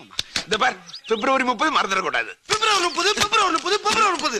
இந்த பார் February 30 மறந்துட கூடாது. February 30.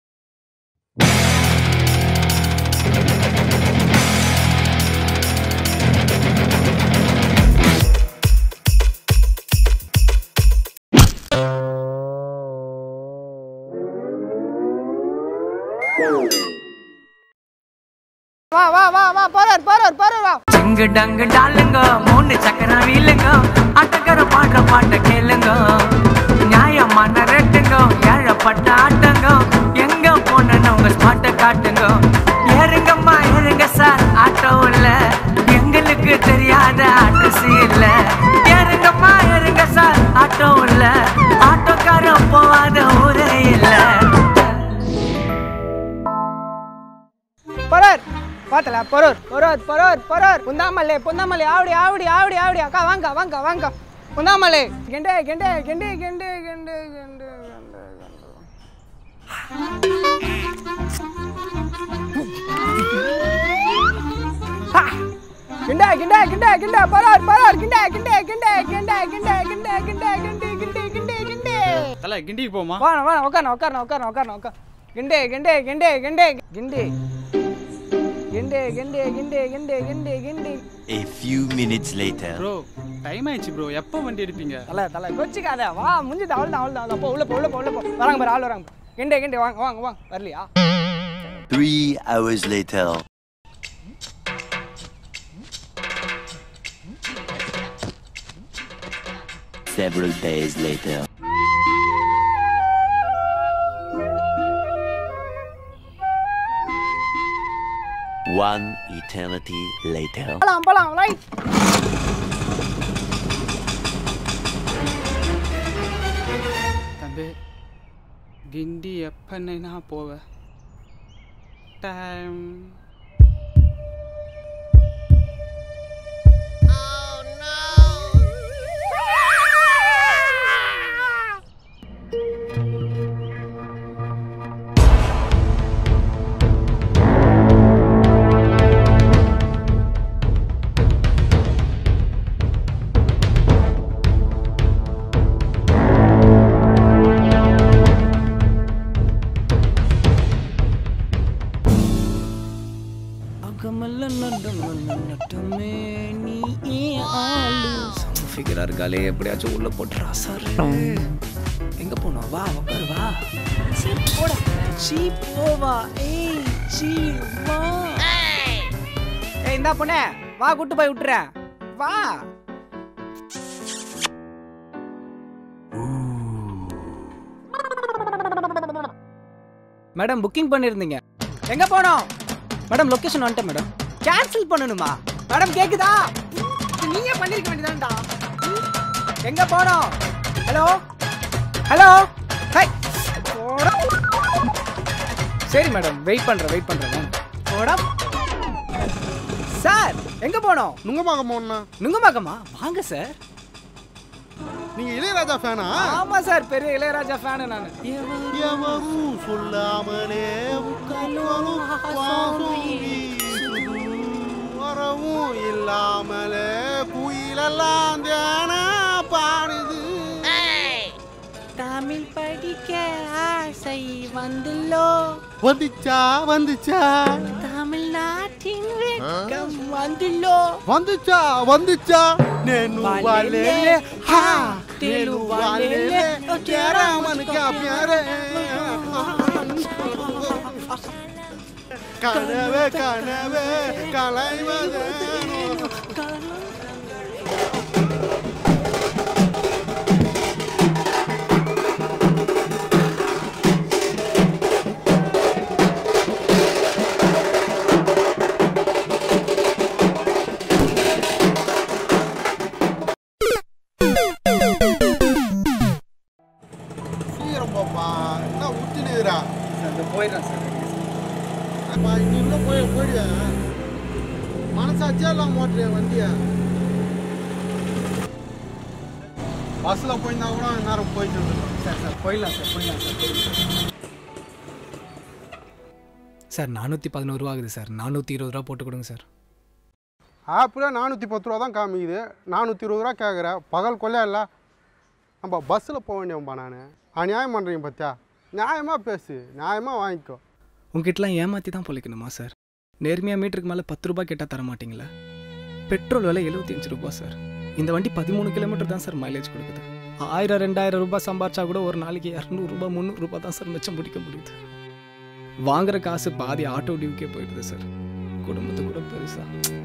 வா போறார் வா சிங்கு டங்கு டாலுங்க மூணு சக்கரம் வீலுங்க அட்டக்கர பாடுற பாட்ட கேளுங்க நியாயமான ரேட்டுங்க ஏழப்பட்ட ஆட்டங்க எங்க போனன்னு உங்க ஸ்பாட்ட காட்டுங்க ஏறுங்கம்மா ஏறுங்க சார் ஆட்டோ இல்ல எங்களுக்கு தெரியாத அட்ரஸ் இல்ல ஏறுங்கம்மா ஏறுங்க சார் ஆட்டோ இல்ல ஆட்டோக்காரன் போவாத ஊரே இல்ல போறார் பாத்தல பொரோர் புந்தாமலே ஆவடி அக்கா வாங்க புந்தாமலே கெண்டே பொரோர் தல கிண்டிக்கு போமா வா உட்கார கிண்டே A few minutes later. Bro, time ஆயிச்சு bro. எப்போ வண்டி எடுப்பீங்க? தல கொச்சிக்காத. வா முஞ்சி அவ்வளவுதான். போ உள்ள போ. வராங்க பாரு ஆள் வராங்க. கெண்டே வாங்க. வரலையா? 3 hours later. Several days later. One eternity later. போலாம் ரைட். தம்பி கிண்டி எப்பன்னு நான் போவேன் டைம் ஃபிகரா இருக்காலே எப்படியாச்சும் உள்ள போட்டுறா சார் எங்க போனோம் வா உட்காரு வா இந்தா பொண்ணே வா கூட்டு போய் விட்டுறேன் வா மேடம் புக்கிங் பண்ணிருந்தீங்க எங்க போனோம் மேடம் லொகேஷன் வந்துட்டேன் மேடம் கேன்சல் பண்ணணுமா மேடம் கேக்குதா நீங்க பண்ணிருக்க வேண்டியதான்டா எங்க போறோம் ஹலோ ஹை சரி மேடம் வெயிட் பண்றேன் போடா சார் எங்க போறோம் நுங்கமாகமா வாங்க சார் நீங்க இளையராஜா ஃபேனா ஆமா சார் பெரிய இளையராஜா ஃபேன் நான் எவரும் சொல்லாமலே வரவும் இல்லாமலே குயிலெல்லாம் தேனா பாடுது தமிழ் படிக்க ஆசை வந்துச்சா தமிழ்நாட்டின் வெட்கம் வந்துச்சா నేను వాళ్ళేలే హా నేను వాళ్ళేలే तेरा मन का प्यारे கனவே கலைவதேனோ மனசாட்சியா எல்லாம் ஓட்டுறேன் வண்டியா பஸ்ல போயிருந்தா கூட நேரம் போயிட்டு சார் போயிடலாம் சார் 411 ரூபா ஆகுது சார் 420 ரூபா போட்டு கொடுங்க சார் ஆப்பில் 410 ரூபா தான் காமிக்குது 420 ரூபா கேட்குற பகல் கொல்லையா இல்லை நம்ம பஸ்ஸில் போக வேண்டியவன்பா நான் அநியாயம் பண்ணுறீங்க பார்த்தியா நியாயமாக பேசு நியாயமாக வாங்கிக்கோ உங்ககிட்டலாம் ஏமாற்றி தான் பொழைக்கணுமா சார் நேர்மையாக மீட்டருக்கு மேலே 10 ரூபாய் கேட்டால் தர மாட்டிங்களா பெட்ரோல் விலை 75 ரூபாய் சார் இந்த வண்டி 13 கிலோமீட்டர் தான் சார் மைலேஜ் கொடுக்குது 1000-2000 ரூபாய் சம்பாரிச்சா கூட ஒரு நாளைக்கு 200 ரூபாய் 300 ரூபாய் தான் சார் மிச்சம் முடிக்க முடியுது வாங்குற காசு பாதி ஆட்டோ டியூக்கே போயிடுது சார் குடும்பத்தை கூட பெருசா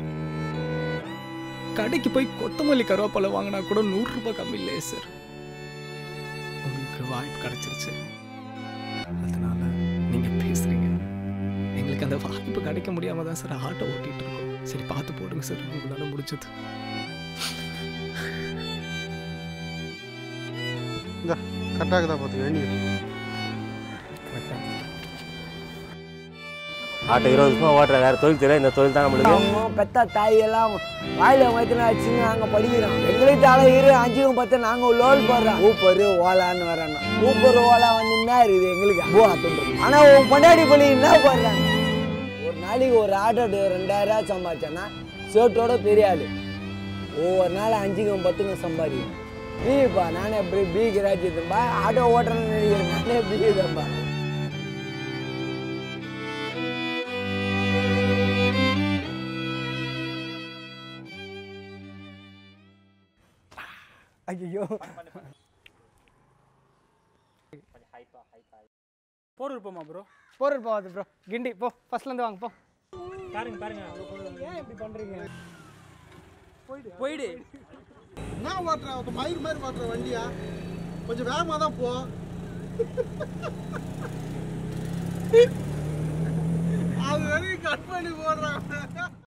கடைக்கு போய் கொத்தமல்லி கருவேப்பிலை வாங்கினா கூட 100 ரூபாய் கம்மி இல்லையே சார் உங்களுக்கு வாய்ப்பு கிடைச்சிருச்சு அதனால நீங்க பேசுறீங்க எங்களுக்கு அந்த வாய்ப்பு கிடைக்க முடியாம தான் சார் ஆட்டோ ஓட்டிட்டு இருக்கோம் சரி பார்த்து போடுங்க சார் உங்களால முடிஞ்சது இந்த கரெக்டாக தான் பார்த்துக்க நீ ஆட்டோ 20 வருஷமாக ஓட்டுற வேறு தொழில் தெரியல இந்த தொழில் தான் நம்மளுக்கு பெத்த தாயெல்லாம் வாயில வயிற்றுல வச்சுங்க நாங்கள் படிக்கிறோம் எங்களுக்கு தலையிரு 5-10 நாங்கள் லோல் போடுறோம் ஊப்பரு ஓலான்னு வரோம் ஊப்பரு ஓலா வந்து என்ன இருக்குது எங்களுக்கு போனா தோன்றும் ஆனால் உன் பொண்டாடி பள்ளி என்ன போடுறாங்க ஒரு நாளைக்கு ஒரு ஆட்டோ 2000 சம்பாதிச்சேன்னா ஷர்ட்டோட பெரிய ஆள் ஒவ்வொரு நாள் 5-10 சம்பாதிக்கும் பீப்பா நானே எப்படி பி கிராஜுப்பா ஆட்டோ ஓட்டுறேன்னு நினைக்கிறேன் நானே பி தான்ப்பா ஐயோ போரூர் போமா ப்ரோ போரூர் போகாது ப்ரோ கிண்டி போ ஃபர்ஸ்ட்லேருந்து வாங்க போ பாருங்க ஏன் இப்படி பண்ணுறீங்க போயிடு என்ன ஓட்டுறேன் மயிர் மாதிரி ஓட்டுற வண்டியா கொஞ்சம் வேகமாக தான் போ அது வரைக்கும் கட் பண்ணி போடுறான்